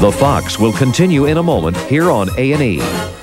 The Fox will continue in a moment here on A&E.